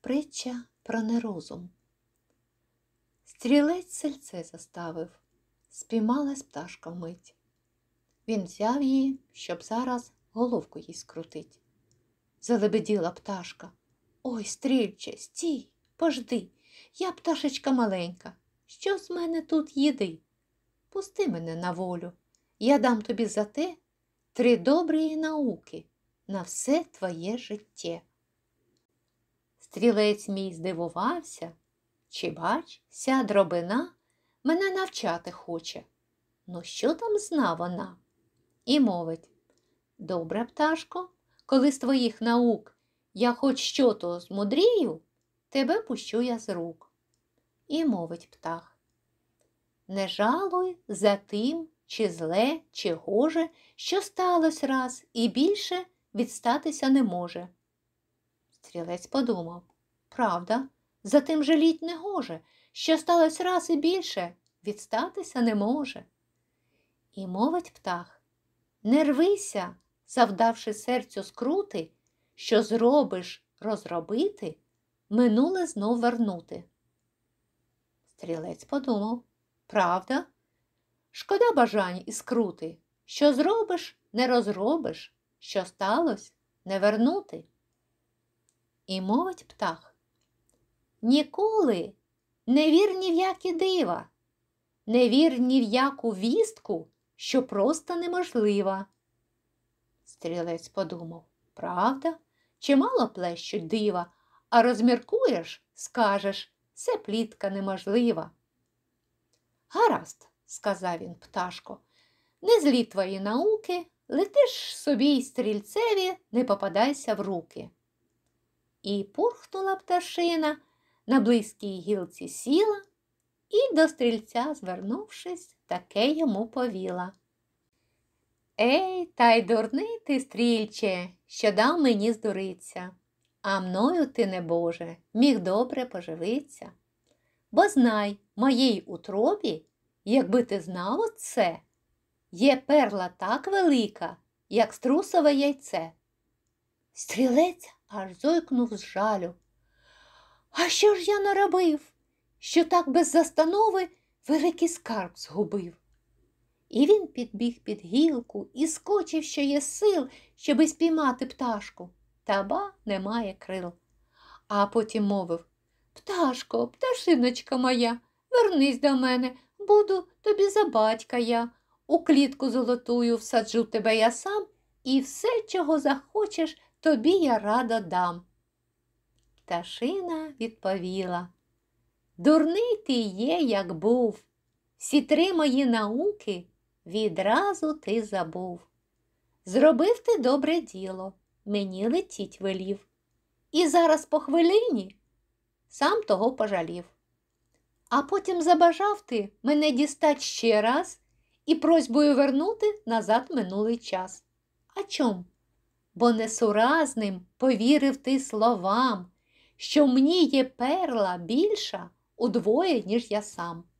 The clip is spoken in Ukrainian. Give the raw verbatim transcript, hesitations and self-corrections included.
Притча про нерозум. Стрілець сельце заставив, спіймалась пташка вмить. Він взяв її, щоб зараз головку їй скрутить. Залебеділа пташка. Ой, стрільче, стій, пожди, я пташечка маленька, що з мене тут їди? Пусти мене на волю, я дам тобі за те три добрі науки на все твоє життя. Стрілець мій здивувався, чи бач, ся дробина мене навчати хоче. Ну що там зна вона? І мовить: добре, пташко, коли з твоїх наук я хоч що-то змудрію, тебе пущу я з рук. І мовить птах: не жалуй за тим, чи зле, чи гоже, що сталося раз і більше відстатися не може. Стрілець подумав: правда, за тим жаліть не гоже, що сталося раз і більше відстатися не може. І мовить птах: не рвися, завдавши серцю скрути, що зробиш розробити, минуле знов вернути. Стрілець подумав: правда, шкода бажань і скрути, що зробиш не розробиш, що сталося не вернути. І мовить птах: ніколи не вір ні в які дива, не вір ні в яку вістку, що просто неможлива. Стрілець подумав: правда, чимало плещуть дива, а розміркуєш, скажеш, це плітка неможлива. Гаразд, сказав він пташко, не злі твої науки, летиш собі й стрільцеві, не попадайся в руки. І пурхнула пташина, на близькій гілці сіла, і до стрільця, звернувшись, таке йому повіла: ей, та й дурний ти, стрільче, що дав мені здуриться, а мною ти, небоже, міг добре поживиться. Бо знай, моїй утробі, якби ти знав оце, є перла так велика, як струсове яйце. Стрілець аж зойкнув з жалю. А що ж я наробив, що так без застанови великий скарб згубив? І він підбіг під гілку і скочив, що є сил, щоби спіймати пташку. Та ба, немає крил. А потім мовив: пташко, пташиночка моя, вернись до мене, буду тобі за батька я. У клітку золотую всаджу тебе я сам, і все, чого захочеш, тобі я радо дам. Пташина відповіла: дурний ти є, як був, всі три мої науки відразу ти забув. Зробив ти добре діло, мені летіть велів, і зараз по хвилині сам того пожалів. А потім забажав ти мене дістать ще раз і просьбою вернути назад минулий час. А чом? Бо несуразним повірив ти словам, що в мені є перла більша удвоє, ніж я сам.